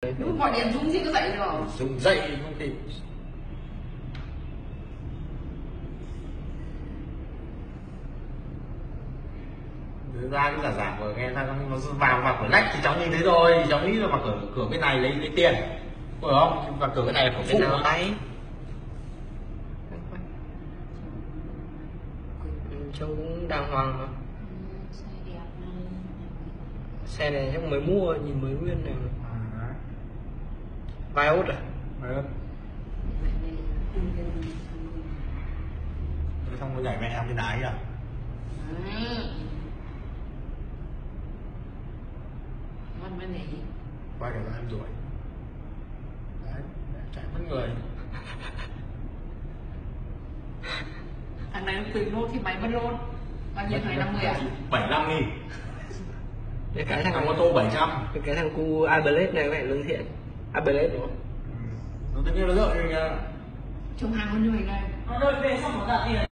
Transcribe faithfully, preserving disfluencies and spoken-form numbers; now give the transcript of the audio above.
Đúng gọi điện Dũng gì có dậy rồi. Dũng dậy không kịp. Thực ra cái giả giả vừa nghe ra nó vào vào cửa nách thì cháu nhìn thấy rồi, cháu nghĩ là vào cửa cửa bên này lấy lấy tiền, phải không? Và cửa bên này là cửa phụ nào tay. Trông cũng đàng hoàng mà. Xe này chắc mới mua, nhìn mới nguyên này. À, Vài ốt à? đấy. Thế xong rồi nhảy mẹ em trên đáy à? Ngon bên này. Quay để em rồi. Đấy, chạy mất người. Thằng này nó tùy nốt thì mày mất luôn. Bao nhiêu thằng năm mươi à? bảy mươi lăm nghìn. Cái cái Thằng thằng ô tô bảy trăm. cái, cái thằng cu Abelet này có vẻ lương thiện. Abelet đúng không? Nó tự nhiên nó rợi rồi kìa. Trông hàng con như này này. Nó đợi về xong nó đặt đi.